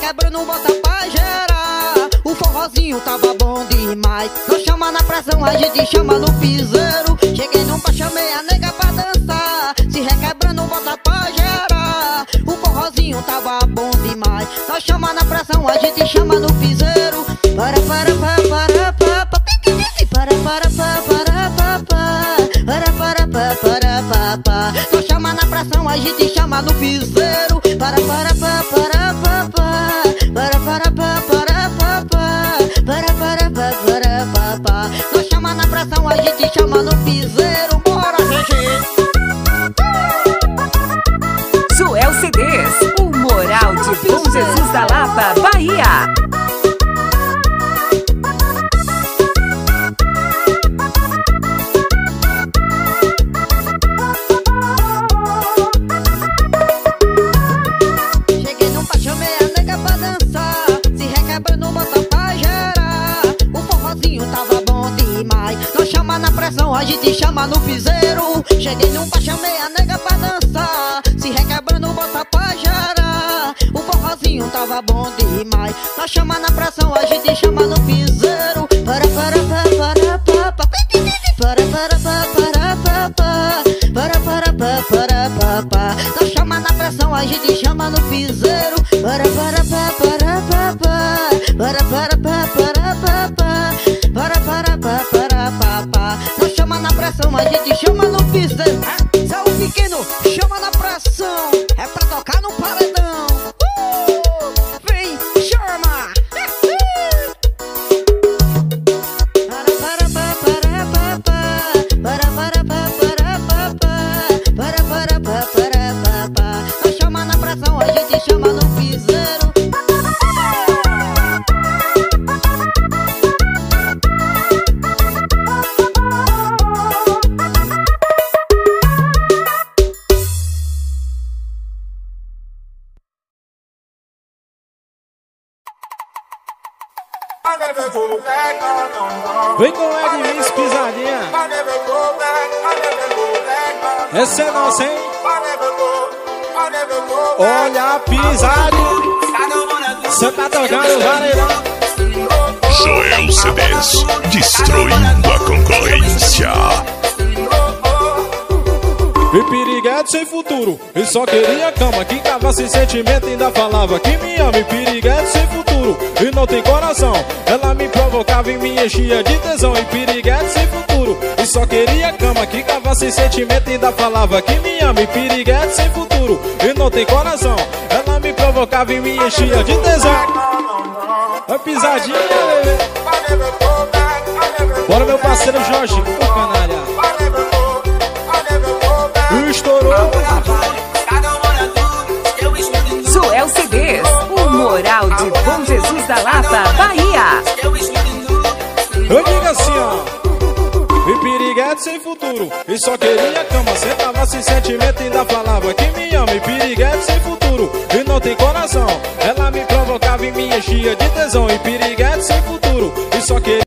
requebrando, bota pra gerar. O forrozinho tava bom demais. Não chama na pressão, a gente chama no piseiro. Cheguei no bar, chamei a nega pra dançar. Se requebrando, bota pra gerar. O forrozinho tava bom demais. Não chama na pressão, a gente chama no piseiro. Para, para, para, para, para, para, para, para, para, para, para. Não chama na pressão, a gente chama no piseiro. Para, para, para, para, para, para, para, para, para. Não chama na pressão, a gente chama no piseiro. Bora, gente! Joel CDs, o moral de Bom Jesus da Lapa, Bahia. Cheguei no bar, chamei a nega pra dançar. Se requebrando, bota pra gerar. O forrozinho tava bom demais. Não chama na pressão, a gente chama no piseiro. Cheguei no bar, chamei a nega pra dançar. Se requebrando, bota pra gerar. O forrozinho tava bom demais. Não chama na pressão, a gente chama no piseiro. Para, para, para, para, para, para, para, para, para, para, para, para. Não chama na pressão, a gente chama no piseiro. Para, para, para, para, para, para, para, para. Não chama na pressão, a gente chama no piseiro. Zé o Pequeno, chama na pressão. É pra tocar no paredão. Vem, chama. Não chama na pressão, a gente chama no piseiro. Vem com o Edmins Pisadinha. Essa é nossa, hein? Olha a pisadinha. Cê tá tocando o vareirão. Joel CDs, destruindo a concorrência. E piriguete sem futuro, e só queria cama. Que cava sem sentimento, ainda falava que me ama. E piriguete sem futuro, e não tem coração. Ela me provocava e me enchia de tesão. E piriguete sem futuro, e só queria cama. Que cava sem sentimento, ainda falava que me ama. E piriguete sem futuro, e não tem coração. Ela me provocava e me enchia de tesão. A pisadinha, bebê. Bora, meu parceiro Jorge, o canalha. Estourou. Joel CDs, o moral de Bom Jesus da Lapa, Bahia. Eu digo assim, ó. E piriguete sem futuro, e só queria cama. Sentava sem sentimento, ainda falava que me ama. E piriguete sem futuro, e não tem coração. Ela me provocava e me enchia de tesão. E piriguete sem futuro, e só queria